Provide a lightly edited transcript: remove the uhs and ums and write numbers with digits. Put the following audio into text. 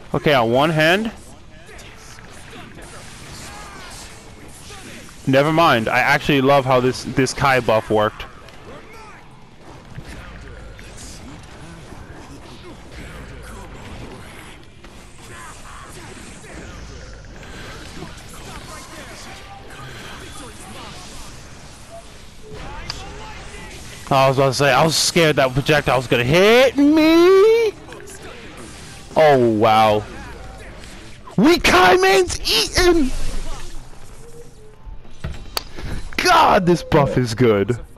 Okay, on one hand. Never mind. I actually love how this Kai buff worked. I was about to say, I was scared that projectile was gonna hit me. Oh wow. Kai man's eaten. God, this buff is good.